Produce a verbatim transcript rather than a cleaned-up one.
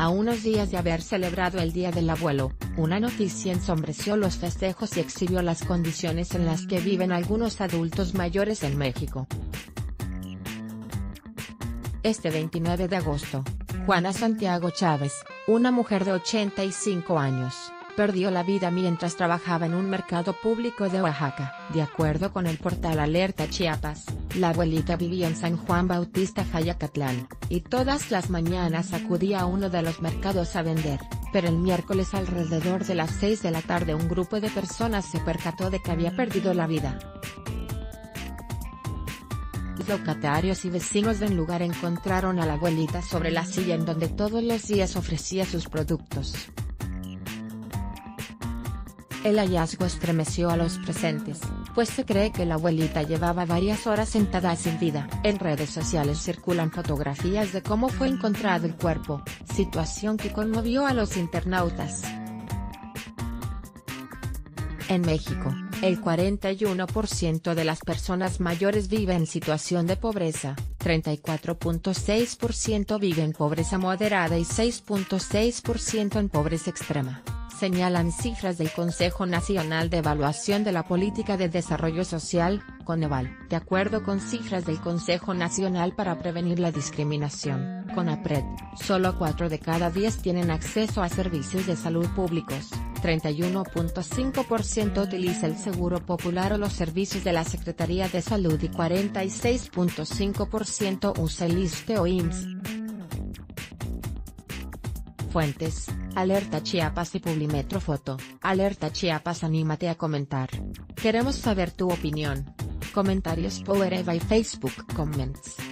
A unos días de haber celebrado el Día del Abuelo, una noticia ensombreció los festejos y exhibió las condiciones en las que viven algunos adultos mayores en México. Este veintinueve de agosto, Juana Santiago Chávez, una mujer de ochenta y cinco años, perdió la vida mientras trabajaba en un mercado público de Oaxaca. De acuerdo con el portal Alerta Chiapas, la abuelita vivía en San Juan Bautista Jayacatlán, y todas las mañanas acudía a uno de los mercados a vender, pero el miércoles alrededor de las seis de la tarde un grupo de personas se percató de que había perdido la vida. Locatarios y vecinos del lugar encontraron a la abuelita sobre la silla en donde todos los días ofrecía sus productos. El hallazgo estremeció a los presentes, pues se cree que la abuelita llevaba varias horas sentada sin vida. En redes sociales circulan fotografías de cómo fue encontrado el cuerpo, situación que conmovió a los internautas. En México, el cuarenta y uno por ciento de las personas mayores vive en situación de pobreza, treinta y cuatro punto seis por ciento vive en pobreza moderada y seis punto seis por ciento en pobreza extrema, señalan cifras del Consejo Nacional de Evaluación de la Política de Desarrollo Social, Coneval. De acuerdo con cifras del Consejo Nacional para Prevenir la Discriminación, CONAPRED, solo cuatro de cada diez tienen acceso a servicios de salud públicos, treinta y uno punto cinco por ciento utiliza el Seguro Popular o los servicios de la Secretaría de Salud y cuarenta y seis punto cinco por ciento usa el ISSSTE o I M S S. Fuentes: Alerta Chiapas y Publimetro Foto. Alerta Chiapas, anímate a comentar. Queremos saber tu opinión. Comentarios por Eva y Facebook Comments.